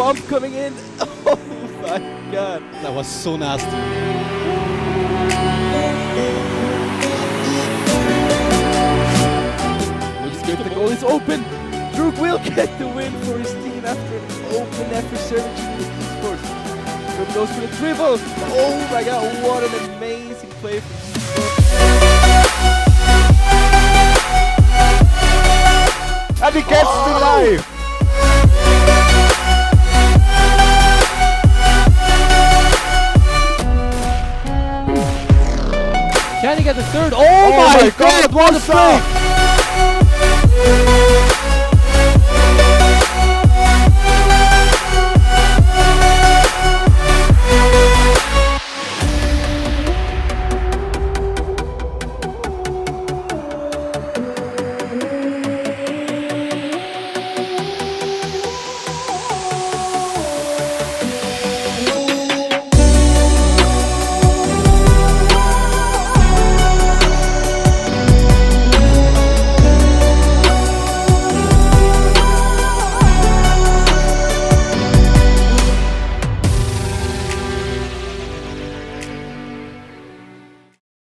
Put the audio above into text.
bump coming in. Oh my god. That was so nasty. Looks good. The goal is open. Droog will get the win for his team after an open effort serving to the esports. Droog goes for the dribble. Oh my god, what an amazing play from And he gets the life! Can he get the third? Oh my god, what a play!